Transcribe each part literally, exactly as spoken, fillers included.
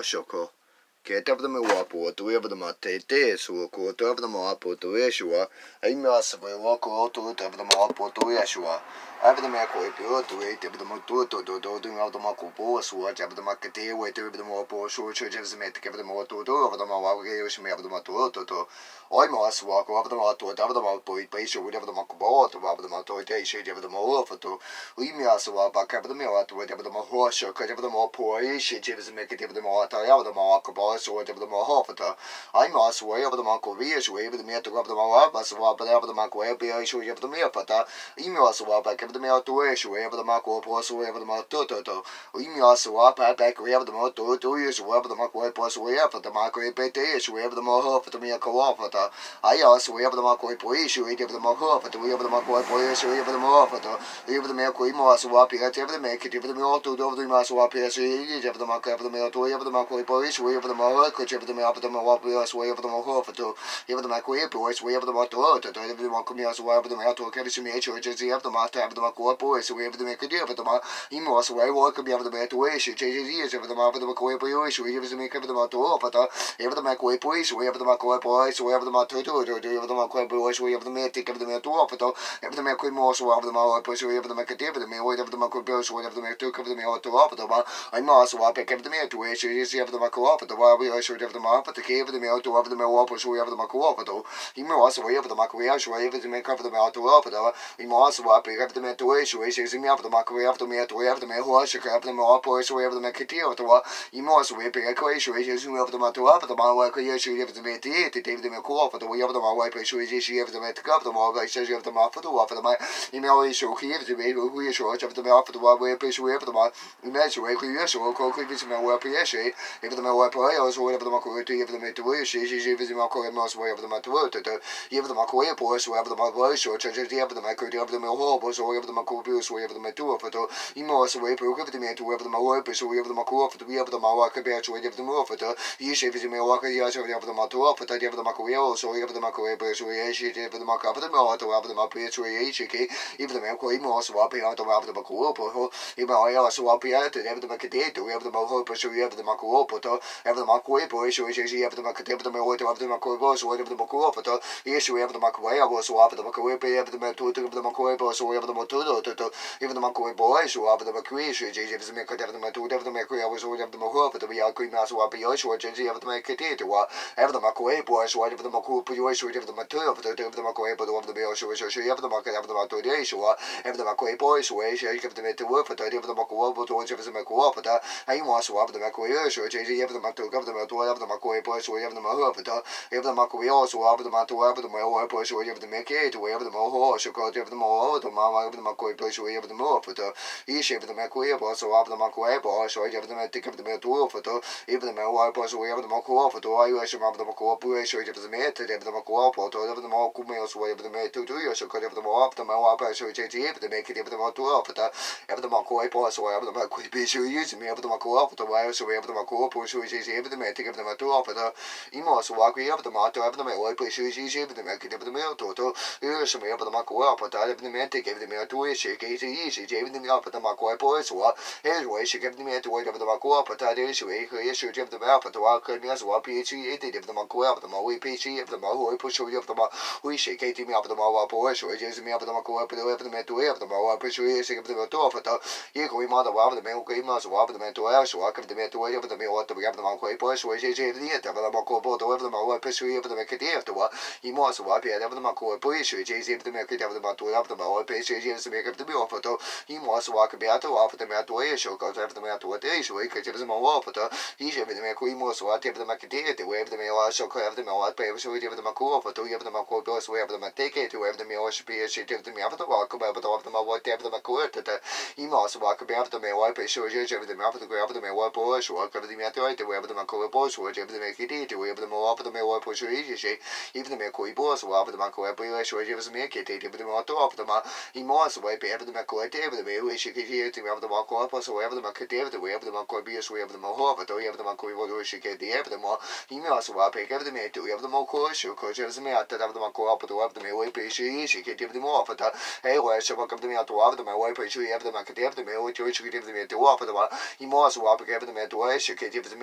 shoko. Ke te apata me wapo, tu e apata ma te te sua ko, tu apata ma wapo, tu e shua, ai me asa vai wako o tu, tu apata ma wapo, tu e shua. Apata me ko e pio, tu e te apata ma tu, tu, tu, tu, tu, apata ma ko po sua, te apata ma ka te we, tu apata ma wapo, shua, shua, te me te apata ma tu, tu, apata ma wapo, ke yoshi me apata ma tu, tu, tu. Oi ma asa wako, apata ma tu, apata ma po, i pa isho, apata ma ko po, tu apata ma tu, te isho, te apata ma wapo, tu. Ui me asa wako, apata me wapo, te apata ma ho, shua, te apata ma po, isho, te me ke te apata ma ta, apata ma ko po, so te apata ma hofata. Ai ma asa wa, apata ma ko vi, shua, apata me to apata ma wa, asa wa, apata ma ko e pe isho, apata me fata. I me asa wa, apata me to isho, apata ma ko po, so apata ma to to to. Ui me asa wa, apata ko apata ma to to isho, apata ma ko po, so apata ma ko e pe te isho, apata ma hofata me ko hofata. Ai asa wa, apata ma ko po isho, apata ma hofata, apata ma ko po isho, apata ma hofata. Apata me ko i mo asa wa, apata me ke apata me to do do ma asa wa, apata apata ma ko apata me to, apata ma ko po isho, apata ma ko apata me apata ma wa, apata ma hofata. Apata ma ko po isho, apata ma to to, apata ma ko me asa wa, apata me to ke se me isho, apata ma apata ma ko po isho, apata me ke apata ma i mo asa wa, apata me apata me to isho, apata ma apata ma ko po isho, apata me ke apata ma to apata, apata ma ko po isho, apata ma ko po isho, apata ma to to, apata ma ko po isho, apata me te apata me to apata, apata me ko mo asa wa, apata ma po isho, apata me ke apata me, apata ma ko po isho, apata me to apata me to apata ma, ai mo asa wa, apata me to isho, apata ma ko apata wa, isho, apata ma apata ke apata me to apata me wa po isho, apata ma ko apata, i mo asa wa, apata ma ko isho, apata me ka apata me to apata, i mo asa wa, apata me to isho, isho me apata ma ko apata me to apata me ho isho, apata me po isho, apata me ke apata wa, i mo asa wa, apata ko isho, isho me apata ma to apata ma wa ko isho, apata me te te te me ko apata wa, apata ma wa po isho, isho apata me te apata ma wa, isho apata ma apata wa, apata ma i mo isho ki apata me ko isho, apata me apata wa, wa po isho, apata ma i me isho ko isho ko ko isho me wa po isho, apata me wa po isho, apata ma ko te apata me to isho, isho apata ma ko mo asa wa, apata ma to to to, apata ma ko po isho, apata ma po isho, apata ma ko apata me ho po isho, apata ma ko po isho, apata me to apata, i mo asa wa po apata me to apata ma wa po isho, apata ma ko apata, apata ma wa ko po isho, apata ma apata, isho apata me wa ko isho, apata ma to apata, apata ma ko isho, apata ma ko po isho, isho apata ma ko apata me to apata ma po isho, isho ke apata me ko i mo asa wa, apata ma ko po, i mo asa wa, apata ma ke te to, apata ma ho po isho, apata ma ko po to, apata ma ko po isho, isho apata ma ke te apata me to, apata ma ko po isho, apata ma ko po to, isho apata ma ko ya so apata ma ko po, apata ma to, apata ma ko po so, apata ma to to to, apata ma ko po isho, apata ma ko isho, apata ma ko apata ma to, apata ma ko ya so, apata ma ho, apata ya ko ma so apata isho, apata ma ke te to, apata ma ko po isho, apata ma ko po isho, apata ma to, apata ma ko po apata ma isho, isho apata ma ko apata ma to isho, apata ma ko po isho, isho apata ma to, apata ma ko po to, apata ma ko apata, ai mo so apata ma ko isho, apata ma to, apata ma to, apata ma ko po isho, apata ma ho, apata, apata ma ko isho, apata ma to, apata ma ho po isho, apata ma ke to, apata ma ho isho, apata ma ho to ma apata ma ko po isho, apata ma apata, isho apata ma ko po so, apata ma ko po isho, apata ma te apata ma to, apata, apata ma ho po so, apata ma ko apata, ai isho apata ma ko po isho, apata ma te apata ma ko po to, apata ma ko me so, apata ma to to isho, apata ma apata ma ho po isho, apata ma ke apata ma to apata, apata ma ko po so, apata ma ko po isho, isho me apata ma ko apata, ai so apata ma ko po so, isho apata ma te apata ma to apata, i mo so wa ko apata ma to, apata ma ho po isho, isho apata ma ke apata ma to to, isho me apata ma ko apata, apata ma te apata ma to isho, isho isho apata ma apata ma ko po so, isho isho apata ma to, apata ma ko apata, isho isho apata ma apata wa ko me so wa po isho, apata ma ko apata ma we po isho, apata ma ho po so, apata ma isho ke te me apata ma wa po isho, isho me apata ma ko apata, apata ma to, apata ma wa po isho, isho apata ma to apata, i ko i ma da wa apata me ko i ma so wa apata ma to isho, apata ma to, apata me wa to apata ma ko po isho, isho apata apata ma ko po to, apata ma wa po isho, apata ma ke te apata wa, i mo so wa apata ma ko po isho, isho apata ma ke te apata ma to, apata ma wa po isho, isho me apata me apata, i mo so wa apata apata ma to isho, apata ma to isho, i ke te apata ma wa apata, isho apata ma ko i mo so wa apata ma ke te te, apata me wa so, apata ma wa po isho, apata ma ko apata, apata ma ko po so, apata ma te ke te, apata me wa so po isho, apata me apata wa ko apata, apata ma wa te apata ma ko te te, i mo so wa apata me wa po isho, isho apata me apata ko apata me wa po isho, apata me te te, apata ma ko po so, apata me ke te te, apata ma apata me wa po isho, isho apata me ko i po so, apata ma ko po isho, apata me ke te te, apata ma to apata ma, i mo so wa apata ma ko te, apata me isho ke te te, apata ma ko po so, apata ma ke te te, apata ma ko po isho, apata ma ho apata, apata ma ko i po isho ke te, apata ma i mo so wa apata me to, apata ma ko isho, ko apata me apata ma ko apata, apata me wa po isho, isho ke te apata ma apata, ai wa so wa apata me to, apata ma wa po isho, apata ma ke te apata me o isho ke te apata me to apata ma, i mo so wa apata me to isho ke te apata me apata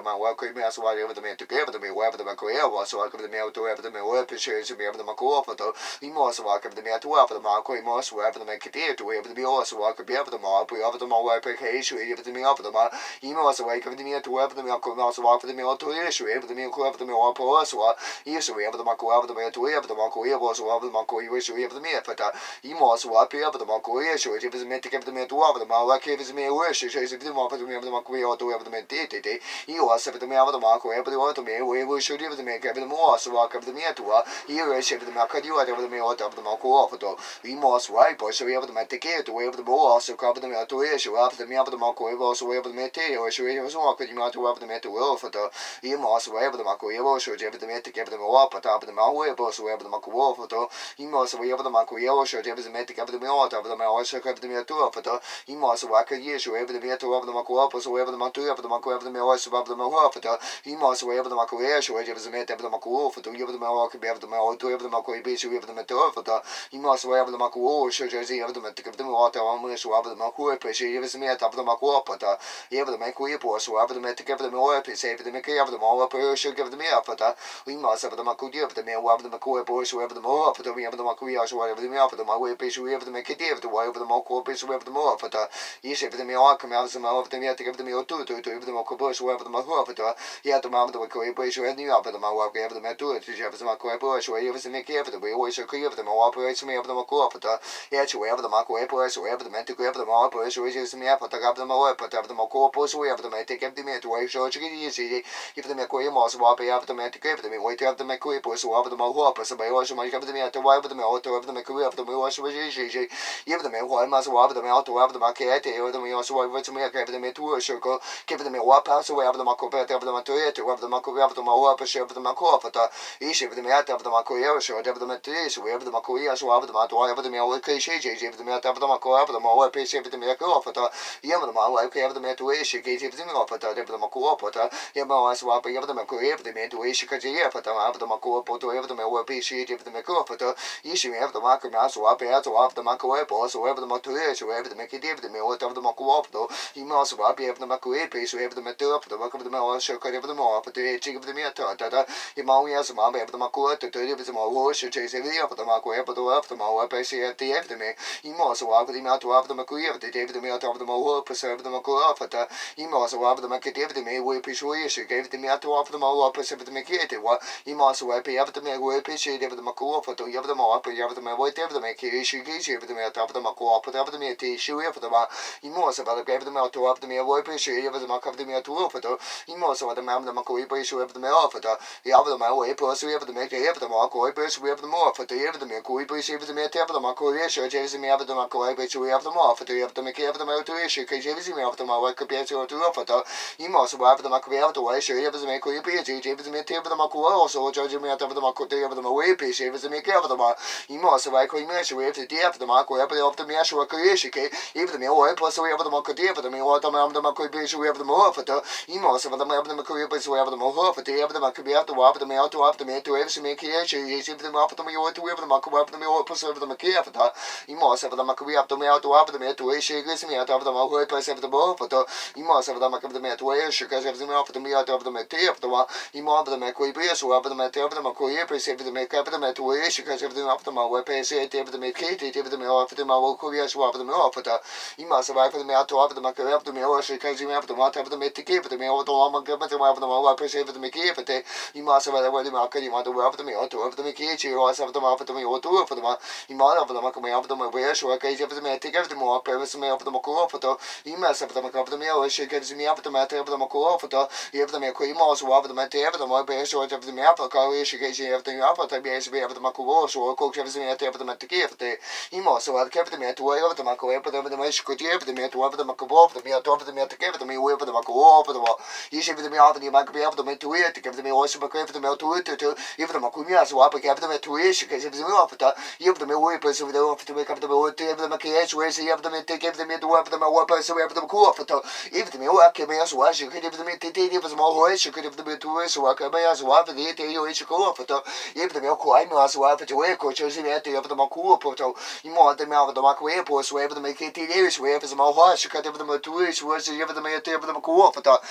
my work, me as well, ever the man to give to me, wherever the Macoya was, so I could the mail to ever the mail, appreciation me ever the Maco photo, he must walk up the mail to ever the Marco, he must wherever the make it to ever the be also walk up ever the mark, we over the more application, ever the me over the mark, he must wake up the mail to ever the mail, also walk for the mail to issue, ever the mail, whoever the mail, also, issue, ever the Marco, ever the mail to ever the Marco, he was over the Marco, you issue, ever the mail, but he must walk ever the Marco, issue, if it's meant to give the mail to over the mark, like if it's me, wish, if it's the mark, the mail, the Marco, or to ever the mail, he was ever the mail of the Marco, ever the water me, we should ever the make ever the more, so walk up the mail to her, here is ever the Marco, you ever the mail of the Marco, off it all. We must wipe, so we have the Maticato, we have the ball, also cover the mail to issue, after the mail of the Marco, also we have the material, issue, it was walking, you might have the metal will for the he must wave the Marco, you also have the metal, give them up at top of the Malway, also we have the Marco Wolf photo, he must we have the Marco, you also have the metal, give the mail out of the mail, also have the mail to a photo, he must walk a year, so we have the metal of the Marco, also we have the Marco of the Marco of the mail, also have the mail photo, he must wave the Marco, so we have the metal of the Marco photo, you have the mail, can be of the mail, to have the Marco, we have the metal photo, he must wave the Marco, so Jersey have the metal, give them water, on the swab of the Marco, appreciate you have the metal of the Marco, but you have the Marco, so have the metal, give them all, save the Mickey of the more, should give them up, but we must have the Marco, of the mail, of the Marco, so have the more, but we have the Marco, so whatever the mail for the Marco, we have the Mickey, of the way of the Marco, so we have the more, but you save the mail, come out of the mail to give the mail to, to give the Marco, so have the Marco, but he had the mouth of the Marco, so had the up of the Marco, have the metal, to have the Marco, so he was the Mickey of the way, always agree with the more operation, we have the Marco, but yeah, so we have the Marco, so we have the mental, have the Marco, so we use the map, but I have the more, but have the Marco, so we have the take up the mail to way, so it's easy. If the Marco, was swap after the man to give them, wait to have the Marco, so have the Marco, so by also might have the mail to wipe the mail to have the Marco of the mail, so easy. Give the mail, why must swap the mail to have the market, or the mail, so I went to make the mail to a circle, give them a wap, so we have the Marco, better have the Matoya to have the Marco, have the Marco, share of the Marco, but each of the mail of the Marco, so have the Matis, we have the Marco, so have the Mato, have the mail, okay, she gave the mail of the Marco, have the Marco, pay shave the mail off at you have the Marco, okay, have the mail to issue, gave the mail off at the Marco, but you have swap, you have the Marco, have the mail to issue, because you have the Marco, to have the mail, appreciate if the Marco, but issue, have the Marco, so up, so have the Marco, so have the Marco, so have the Mickey, the mail of the Marco, though he must swap, you have the Marco, so have the metal up, the work of the mail, so could have the more, but the chick of the mail, that he might have some of the Marco, to tell you the more, should chase every of the Marco, but the left the more, appreciate the after me. He must walk with him out to have the Marco, the David the mail of the more, preserve the Marco, but he must have the Market, the mail, we appreciate you, gave the mail to offer the more, preserve the Mickey, he must wipe after the mail, we appreciate the Marco, for to have the more, but you have the mail, whatever the Mickey, issue, gives you the mail of the Marco, but have the mail, issue, for the he must have gave the mail to have the mail, we appreciate the Mark of the mail to offer to, he must have the mail, the Marco, issue of the mail offer to, he have the mail, we appreciate the Mickey, have the Marco, we have the more, for to have the mail, we appreciate the mail, have the Marco, issue, James, me have the Marco, we have the more, for to have the Mickey, have the mail to issue, because James, me have the more, could be to offer to, he must have the Marco, have the way, sure, have the Mickey, James, me have the Marco, also, Judge me have the Marco, they have the way, James, me have the more, he must have like measure, we have to have the Marco, have the measure, creation, even the mail, plus we have the Marco, for the mail, the Marco, we have the more, for the, he must have the Marco, we have the more, for the have the Marco, we have to have the mail to have the mail to have some make here, she is the Marco, to have the Marco, have the mail, preserve the Marco, for that, he must have the Marco, we have the mail to have the mail to issue, gives me out of the Marco, preserve the ball, for the, he must have the Marco, the mail to issue, because of the mail for the mail out of the material, the one, he must have the Marco, so have the mail of the Marco, preserve the make up the mail to issue, because of the mail of the Marco, preserve the mail, give the mail of the Marco, so have the mail for that, he must have the mail to have the Marco, have the mail, because you have the mail of the mail to give the mail, the one government, have the Marco, preserve the Mickey, he must have the Marco, you want to have the mail, to have the Mickey, you also have the mail for the mail, to for the one, he must have the Marco, have the mail, so occasion of the mail, take the more, premise mail of the Marco, he must have the Marco of the mail, she gives me up the matter of the Marco, you have the mail, he must have the matter of the more, so of the mail, she gives you have the upper, to be able to Marco, so cook gives me at the matter gift, he must have kept the mail to way over the Marco, but the mesh could give the mail to have the Marco, the mail to have the mail to give the mail over the Marco, over the wall, you should be the mail, you might be able to make to it, to give the mail also give the mail to it, to if the Marco, so up, give them to issue, because if the mail, you have the mail, we person with the offer to make up the mail, to have the maquillage, where you have them to give them to have them a weapon, so we have them cool for to, if the mail, I came as well, you could give them to take it was more horse, you could have them to us, so I come as well, the day you should go for to, if the mail, I must well for to wear coaches, you have to have them a cool photo, you want them out of the Marco airport, so we have to make it years, we have some more horse, you could have them to us, whereas you have them to have them cool for to, you more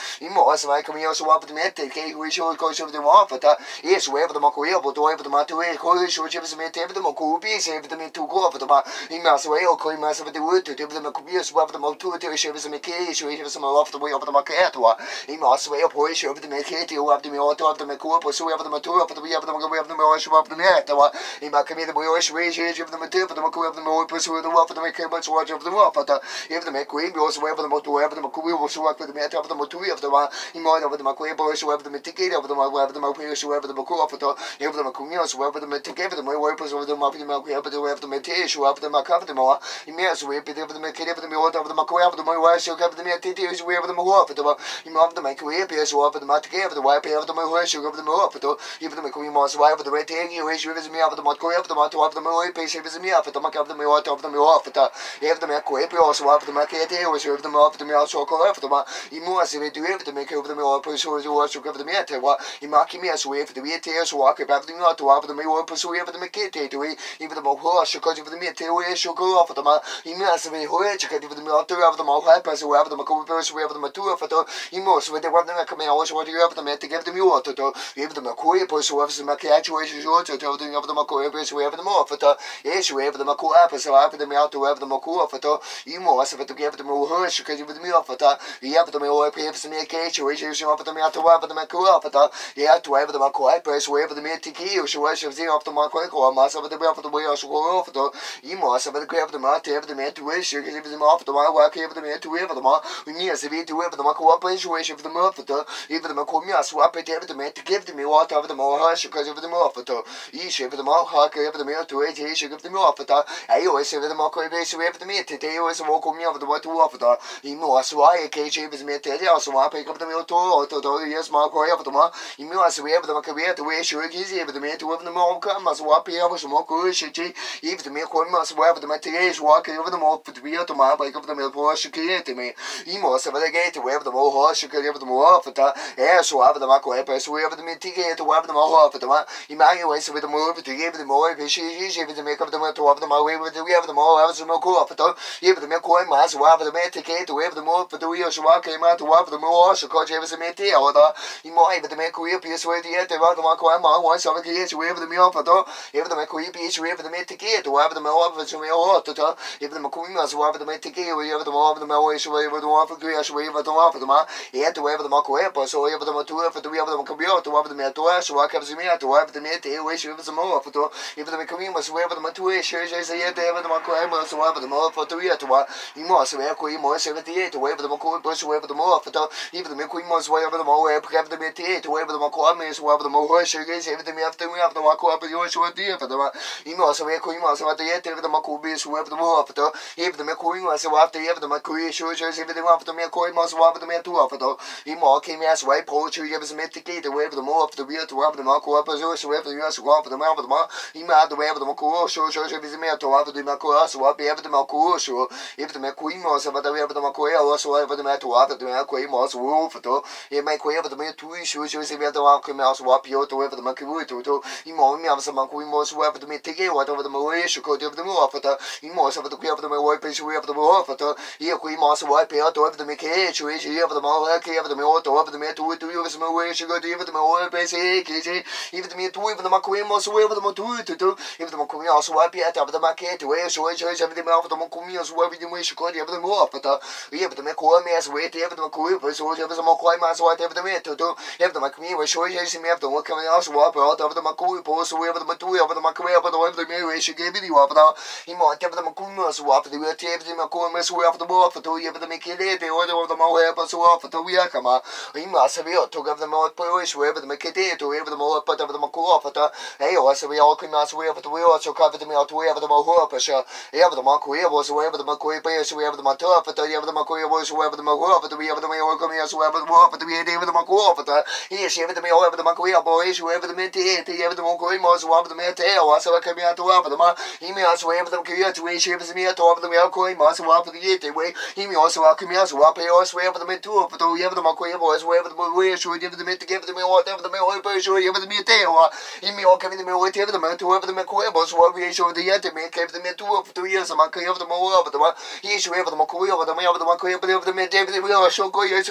os vai caminhar so up the mete que we show go show the off but is wherever the mako able to wherever the mato e ko show chips me teve the mako be save the me to go for the ba in mass way o ko mass of the wood to give them a kubius wherever the moto to show me ke show some off the way of the market wa in mass way of boy show the me ke to up the me auto of the me ko so wherever the mato of the way of the way of the me show up the net wa in ma come the boy show of the mato of the mako of the mo pursue the off the me ke much watch of the off but if the me ko be also wherever the moto wherever the mako will show up with the me of the moto of the one in mind of the mako boy show up the mitigate of the wherever the mako show over the mako of the if the mako so wherever the mitigate the way purpose of the mako the mako of the way of the mete show up the mako of the mo in me as we be the mitigate of the mo of the mako of the mo show up the mete is wherever the mo of the in of the mako appear show up the mitigate of the way of the mo show up the mo of the if the mako mo so over the way taking you is with me of the mako of the mako of the mo pay is me of the mako of the mo of the mo of the if the mako appear also of the mitigate is with the mo of the mo so call of the in more as we do have to make over the mo pursue the watch of the mete wa in marking me as we for the way tears walk about the not to have the mo pursue over the mete to even the mo horse because of the mete we should go off the ma in mass we ho check the mo to have the mo help as we have the mako pursue we have the mature for the in most with the one that come also what you have the mete give the mo to to give the mako pursue of the mako actuation to tell the of the mako pursue we have the mo for the yes we have the mako app so have the mo to have the mako for the in most of it to give the mo horse because of the mo for the you have the mo pay for me cage we should have the mo to have the mako for the yeah to have the mako press wherever the mete key should have the of the mako or mass of the way of the way also go off the in most of the grab the mat have the mete we should give them off the work have the mete to have the ma we need to be to have the mako operation we should the mo for the even the mako me swap it have the mete give the me what of the mo hush because of the mo for the you should the mo hawk have the me to it he should give the mo for the I always have the mako base we have the mete they always walk me of the what to offer the in most why cage is mete also I pick up the meal to to yes mako have the ma in most we have the mako to we should easy with the mete to have the mo come as what be able to moko should if the milk one must have the materials walking over the mo to be to my pick up the meal for should create me in most of the gate to have the mo horse should give the mo off at that yeah so have the mako so we have the mitigate to have the mo off at the one in my ways with the move to give the more if she easy with the make of the to have the my way with the we have the more have some moko off at all if the milk one must have the mitigate to have the more for the wheels walk came out to have the more so cause you have some mete or the in my but the make we appear so the yet about the mako and my one so the yes we have the meal for the if the mako we have the mitigate to have the more of some more to if the mako must have the mitigate we have the more of the more so we have the one for creation we have the one for the man yet to have the mako so we have the two for the we have the computer to have the metal so I have the me to have the mete we should have some more for the if the mako must have the two shares I say they have the mako so have the more for two to one in more so we have more seventy-eight to have the mako push we have the more for the even the mako must have the more have the mete to have the mako so have the more shares everything we have to we have the mako up you should do for the in more so we have so the yet the mako be so have the more for the if the mako must have the have the mako shares everything have the mako must have the metal for the in more came as way poetry have the mitigate the way of the more of the real to have the mako up so have the us go for the mouth of the ma in my the way of the mako so so have the metal have the mako so have the mako so if the mako must have the way of the mako also have the metal have the mako must wolf for the it make way of the metal so so have the mako must swap you to have the mako to in more me have some mako must have the mitigate whatever the more so could have the more for the in most of the way of the more page we have the more for the here we must wipe out to have the make so you have the more have the more to have the metal to you some way so go to have the more page even the me to have the mako must have the more to do if the mako also wipe out of the market way so so have the mouth of the mako so have the way so could have the more for the we have the mako me as way to have the mako so have the mako must wipe have the metal to have the mako we so you see me have the work coming also wipe out of the mako so we have the mako of the mako but the way the me so give you up now he might have the mako so have the we have the mako so have the more for to have the make it the order of the more help so off to we are come he must have to have the more push we have the make it to have the more but of the mako for the hey also we all can also we have the we also cover the meal to have the more for sure we have the mako was we have the mako so we have the motor for the have the mako was we have the mako for the we have the more come here so have the more for the we have the mako for the he is have the meal have the mako boys we have the mete he have the mako was we have the mete also come here to have the ma he may also have the career to we have the meal to have the meal coin also have the yet way he may also come here so we also have the mete for the we have the mako boys we have the way so we have the mete give the meal whatever the meal so you have the mete he may all come in the meal have the to have the mako boys what we show the yet make have the mete for two years man can have the more of the he should have the mako over the meal of the mako but have the mete we also go yes me of the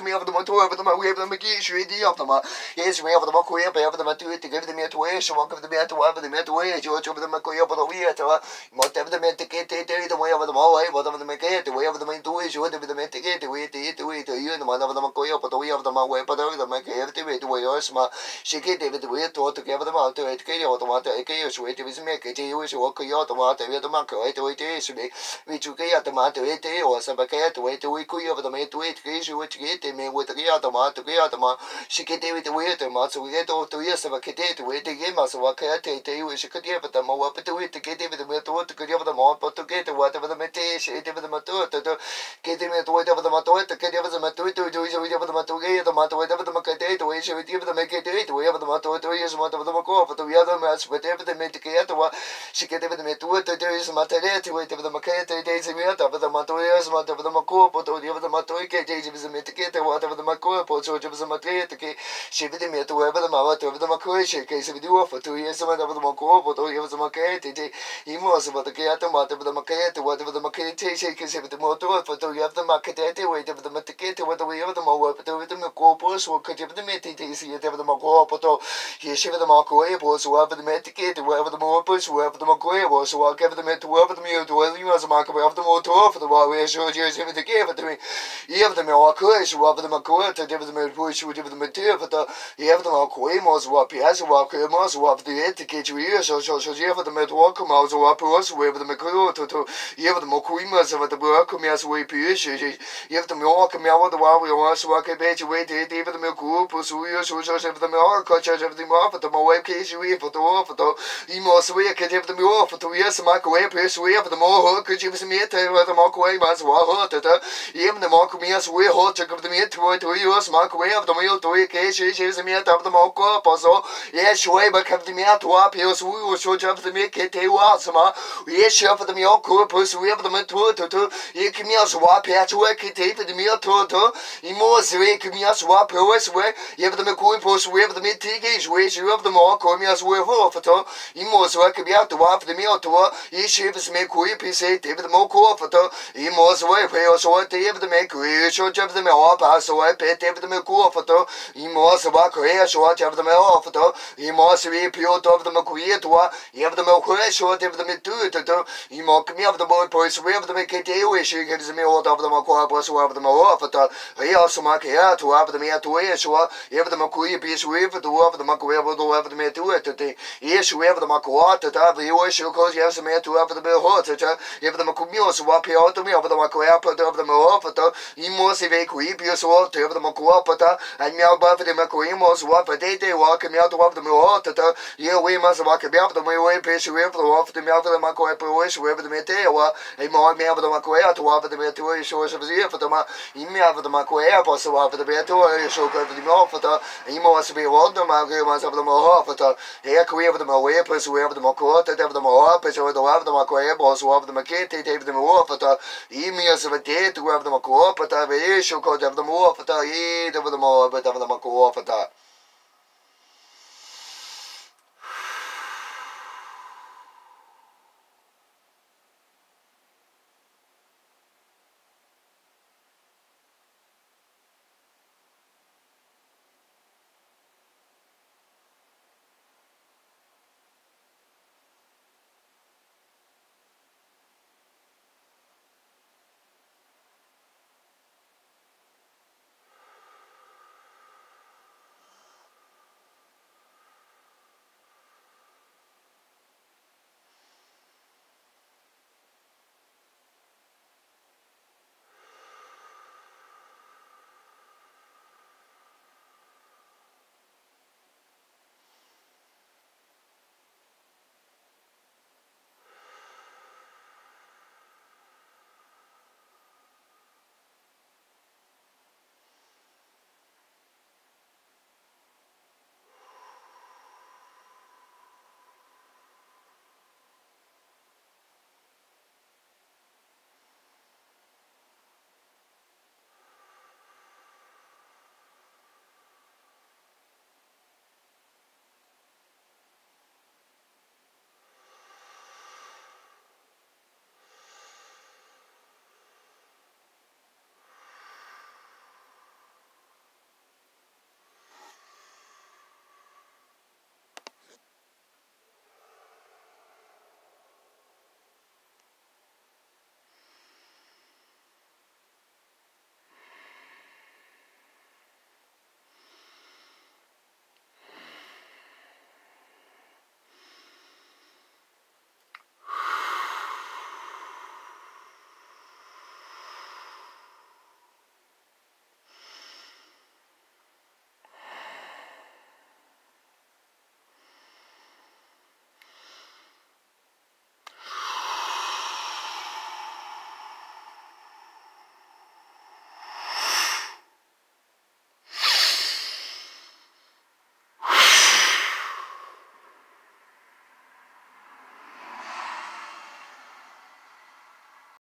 to over the my way of the McGee, Shady of the ma. Yes, we have the Makoy, over the Matu to give the mere to way, so one of the mere to over the mere to way, George over the Makoy over the way, whatever the men to get the way over the Maway, whatever the Make, the way of the main two is, whatever the men to get the way to eat the way to you, and one of the Makoy, but the way of the Maway, but over the Make, every way to way or smart. She get David the way to together the mouth to eight K or the water, a K is way to his make it, you wish you walk out the water, we had the Mako, eight to eight days, we took at the matter eight or some cat to wait to week over the mate to eight K, which get him with the Yatama to get the ma. She get David the way to Mats, so we get all two years of a kid to wait to give us a walk at it, which she could give them more up to it to get David the way to get over the mouth, but to get whatever the meditation, over the matter to get him to wait over the matter to get over the matter to do over the matter, the matter, whatever the Macate, the way she would give the make it, we have the matter two years, one of the Mako, but the other match, whatever the medicator, she get over the matter, there is a matter to wait over the Macate, days in the other, the matter is one of the Mako, but the other matter, days is a medicator, whatever the Mako, so it was a matter, she did me to whoever the Mawat over the Mako, she case of the offer two years, one of the Mako, but all of the Macate, he was about the Kata, whatever the Macate, whatever the Macate, she case of the motor, for two you have the Macate, wait over the Medicator, what the way of the Mawa, but over the Mako, so could you have the meditation, the Mako, but he shivered the Mako, so whoever the Medicator, whoever the Mopus, whoever the Mako was, so I'll give them to whoever the mute, whether you as a Mako of the motor for the while we showed you him to give it to me. You have the Mako, so whoever the Mako, to give them a push, would give them a tear, but you have the Mako, most what he has, what he must, what the etiquette you hear, so so you have the Met walk out, so up us, whoever the Mako, to you have the Mokuimas of the work, me as we push, you have the walk me out the while we want to walk a bit away, David the Mako, so you so of the Mako, culture of the Mako, the Maway case you for the offer, you must we could have the more for two years, Mako, place we have the more, could you me tell the Mako, as well, even the Mako me as we hold to give the meat to two years, Mako of the meal to a case, she is the meat of the Mako, so yes, way back have the meat to up here, so we will show up the meat, Kate was, ma, yes, chef of the Mako, we have the meat to you give me a swap, patch work, Kate, the meal to you most way, give me a swap, always way, you have the Mako post, we have the meat tickets, which you have the Mako, me as we hold for two, you most work be out to walk the meal to you shifts make we say, David the Moko for two, you most way, pay us what David the make, we should have the mail pass, so I pay David the Mako for two, you most walk here, short of the mail for two, you most be pure of the Makuya to you have the Moko short of the mid two to two, you mock me of the boy post, we have the make it, which she gives me all of the Mako, so have the Mawa for two, he also mark here to have the mail to way, sure, you have the Makuya piece with the over the Makuya, will have the mail to it today. Yes, we have the Makuat, the Tavi, you wish you cause you have some mail to have the bill hot, you have the Makumio, so up here to me over the Makuya, put of the Moafata, you must have a queep, you so to have the Makuapata, and meow buff the Makuimos, what a day they walk me out of the Moatata, you we must walk about the way, pitch with the off the mouth of the Makuapa, wish wherever the Metewa, a more me of the Makuya to offer the Metua, shows of the ear for the Ma, you may have the Makuya, so offer the Metua, show of the Moafata, and you must be one the Makumas of the Moafata, here we have the Moapus, we have the Makota, have the Moapus, or the have the Makuabos, who have the Makate, have the Moafata, emails of a day to have the Makuapata, the issue code of the Moafata, eat over the Moabata of the Makuapata.